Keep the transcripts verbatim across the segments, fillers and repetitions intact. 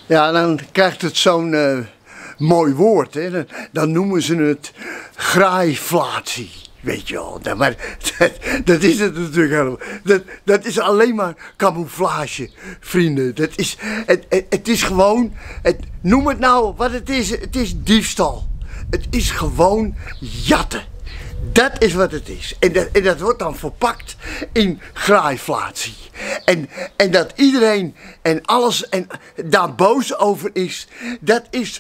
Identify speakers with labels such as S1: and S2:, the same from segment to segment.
S1: Ja, dan krijgt het zo'n uh, mooi woord, hè. Dan, dan noemen ze het graaiflatie. Weet je wel, dat, maar dat, dat is het natuurlijk helemaal. Dat, dat is alleen maar camouflage, vrienden. Dat is, het, het, het is gewoon, het, noem het nou wat het is, het is diefstal. Het is gewoon jatten. Dat is wat het is. En dat, en dat wordt dan verpakt in graaiflatie. En, en dat iedereen en alles en daar boos over is, dat is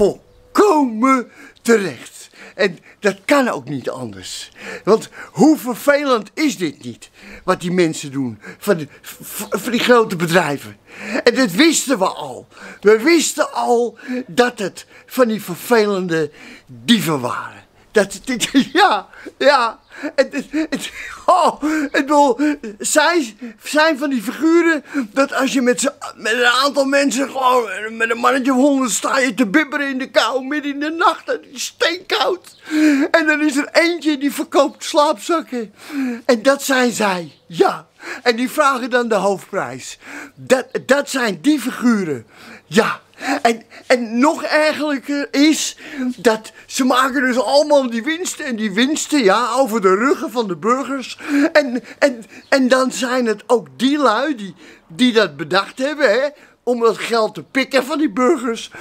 S1: volkomen terecht. En dat kan ook niet anders. Want hoe vervelend is dit niet, wat die mensen doen, van, de, van die grote bedrijven. En dat wisten we al. We wisten al dat het van die vervelende dieven waren. Dat, dit, ja, ja, het, het, het, oh, het bedoel, zij zijn van die figuren dat als je met, met een aantal mensen gewoon met een mannetje of honderd sta je te bibberen in de kou midden in de nacht en het is steenkoud. En dan is er eentje die verkoopt slaapzakken en dat zijn zij, ja. En die vragen dan de hoofdprijs. Dat, dat zijn die figuren, ja. En, en nog ergerlijker is dat ze maken dus allemaal die winsten en die winsten, ja, over de ruggen van de burgers. En, en, en dan zijn het ook die lui die, die dat bedacht hebben, hè, om dat geld te pikken van die burgers,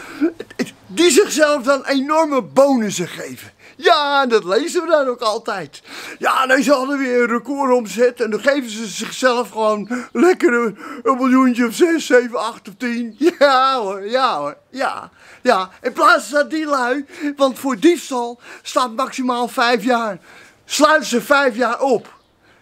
S1: die zichzelf dan enorme bonussen geven. Ja, dat lezen we dan ook altijd. Ja, dan ze hadden weer een record omzet en dan geven ze zichzelf gewoon lekker een, een miljoentje of zes, zeven, acht of tien. Ja hoor, ja hoor, ja. Ja, in plaats van die lui, want voor diefstal staat maximaal vijf jaar. Sluiten ze vijf jaar op.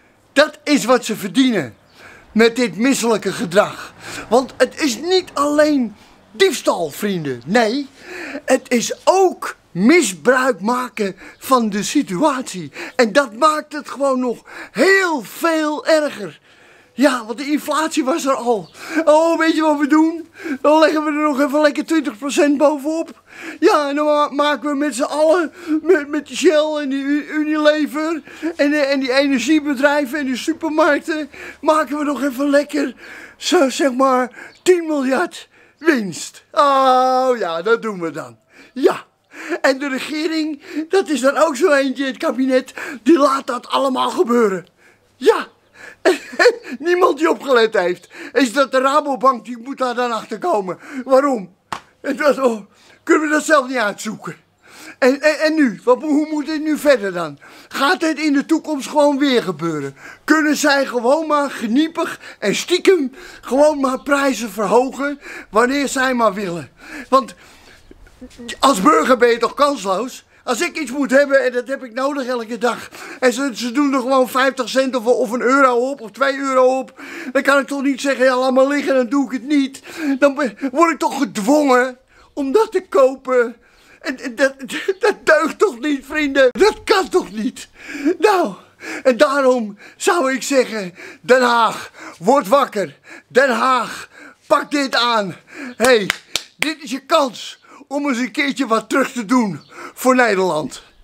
S1: Dat is wat ze verdienen met dit misselijke gedrag. Want het is niet alleen diefstal, vrienden. Nee, het is ook misbruik maken van de situatie. En dat maakt het gewoon nog heel veel erger. Ja, want de inflatie was er al. Oh, weet je wat we doen? Dan leggen we er nog even lekker twintig procent bovenop. Ja, en dan maken we met z'n allen, met, met die Shell en die Unilever en, en die energiebedrijven en die supermarkten, maken we nog even lekker, zo zeg maar, tien miljard winst. Oh ja, dat doen we dan. Ja. En de regering, dat is dan ook zo eentje, het kabinet, die laat dat allemaal gebeuren. Ja. Niemand die opgelet heeft. Is dat de Rabobank, die moet daar dan achter komen. Waarom? En dat, oh, kunnen we dat zelf niet uitzoeken? En, en, en nu? Wat, hoe moet dit nu verder dan? Gaat dit in de toekomst gewoon weer gebeuren? Kunnen zij gewoon maar geniepig en stiekem gewoon maar prijzen verhogen wanneer zij maar willen? Want als burger ben je toch kansloos? Als ik iets moet hebben en dat heb ik nodig elke dag en ze, ze doen er gewoon vijftig cent of, of een euro op of twee euro op, dan kan ik toch niet zeggen, ja, laat maar liggen, dan doe ik het niet. Dan word ik toch gedwongen om dat te kopen. En, en dat, dat deugt toch niet, vrienden? Dat kan toch niet? Nou, en daarom zou ik zeggen, Den Haag, word wakker. Den Haag, pak dit aan. Hé, hey, dit is je kans om eens een keertje wat terug te doen voor Nederland.